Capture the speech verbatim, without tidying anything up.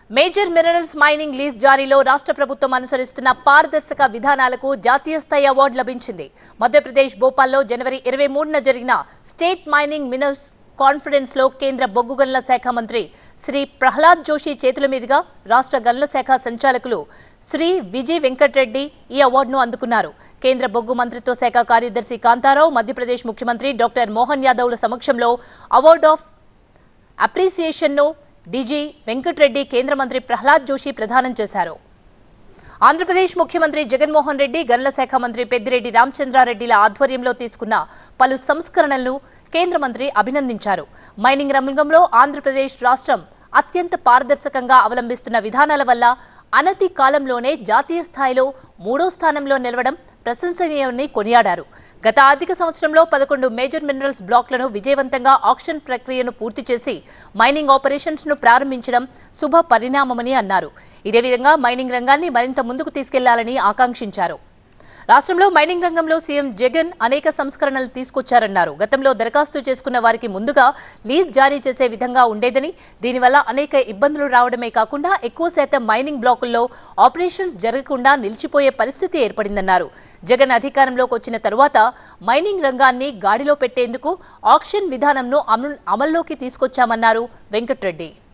Major minerals mining lease జారీలో రాష్ట్ర ప్రభుత్వం అనుసరిస్తున్న పారదర్శక విధానాలకు జాతీయ స్థాయి అవార్డు లభించింది. మధ్యప్రదేశ్ భోపాల్లో జనవరి ఇరవై మూడున జరిగిన స్టేట్ మైనింగ్ మినరల్స్ కాన్ఫరెన్స్ లో కేంద్ర బొగ్గు గనుల శాఖ మంత్రి శ్రీ ప్రహ్లాద్ జోషి చేతుల మీదుగా రాష్ట్ర గనుల శాఖ సంచాలకులు శ్రీ విజయ్ వెంకటరెడ్డి ఈ అవార్డును అందుకున్నారు. కేంద్ర బొగ్గు మంత్రిత్వ శాఖ కార్యదర్శి కాంతారావు, మధ్యప్రదేశ్ ముఖ్యమంత్రి డాక్టర్ మోహన్ యాదవ్ల సమక్షంలో అవార్డు ఆఫ్ అప్రిసియేషన్ ను డీజీ వెంకటరెడ్డి కేంద్ర మంత్రి ప్రహ్లాద్ జోషి ప్రదానం చేశారు. ఆంధ్రప్రదేశ్ ముఖ్యమంత్రి జగన్మోహన్ రెడ్డి, గనుల శాఖ మంత్రి పెద్దిరెడ్డి రామచంద్రారెడ్డిల ఆధ్వర్యంలో తీసుకున్న పలు సంస్కరణలను కేంద్ర మంత్రి అభినందించారు. మైనింగ్ రంగంలో ఆంధ్రప్రదేశ్ రాష్ట్రం అత్యంత పారదర్శకంగా అవలంబిస్తున్న విధానాల వల్ల అనతి కాలంలోనే జాతీయ స్థాయిలో మూడో స్థానంలో నిలవడం ప్రశంసనీయమని కొనియాడారు. గత ఆర్థిక సంవత్సరంలో పదకొండు మేజర్ మినరల్స్ బ్లాక్లను విజయవంతంగా ఆక్షన్ ప్రక్రియను పూర్తి చేసి మైనింగ్ ఆపరేషన్స్ ను ప్రారంభించడం శుభ పరిణామమని అన్నారు. ఇదే విధంగా మైనింగ్ రంగాన్ని మరింత ముందుకు తీసుకెళ్లాలని ఆకాంక్షించారు. రాష్ట్రంలో మైనింగ్ రంగంలో సీఎం జగన్ అనేక సంస్కరణలు తీసుకొచ్చారన్నారు. గతంలో దరఖాస్తు చేసుకున్న వారికి ముందుగా లీజ్ జారీ చేసే విధంగా ఉండేదని, దీనివల్ల అనేక ఇబ్బందులు రావడమే కాకుండా ఎక్కువ శాతం మైనింగ్ బ్లాకుల్లో ఆపరేషన్స్ జరగకుండా నిలిచిపోయే పరిస్థితి ఏర్పడిందన్నారు. జగన్ అధికారంలోకి వచ్చిన తరువాత మైనింగ్ రంగాన్ని గాడిలో పెట్టేందుకు ఆక్షన్ విధానంను అమల్లోకి తీసుకొచ్చామన్నారు వెంకటరెడ్డి.